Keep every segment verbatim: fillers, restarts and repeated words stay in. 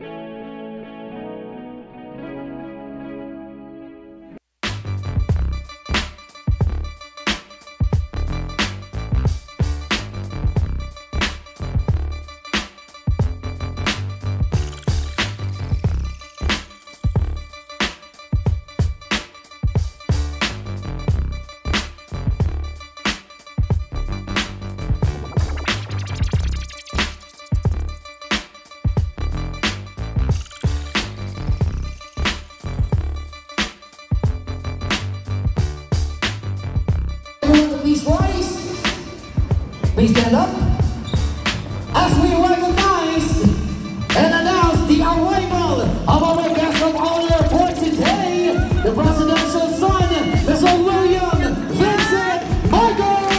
Please rise. Please stand up as we recognize and announce the arrival of our guest of honor for today, the presidential son, Mister William Vincent Michaels.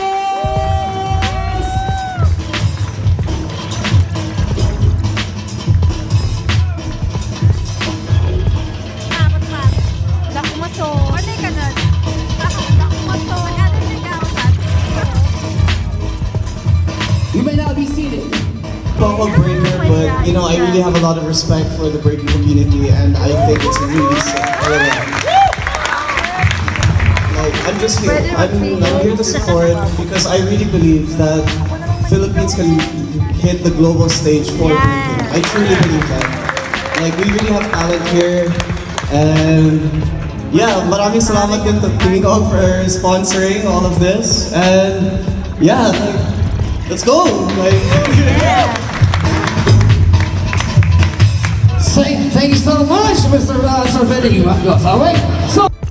You may now be seated. Bubble breaker, but you know, I really have a lot of respect for the breaking community, and I think it's really sick. Like, I'm just here. I'm, I'm here to support because I really believe that Philippines can hit the global stage for breaking. I truly believe that. Like, we really have talent here, and yeah, maraming salamat din to Team Dog for sponsoring all of this, and yeah. Like, let's go! Like, yeah. Thank, thank you so much, Mister Uh, Sir Vinny. All right. So.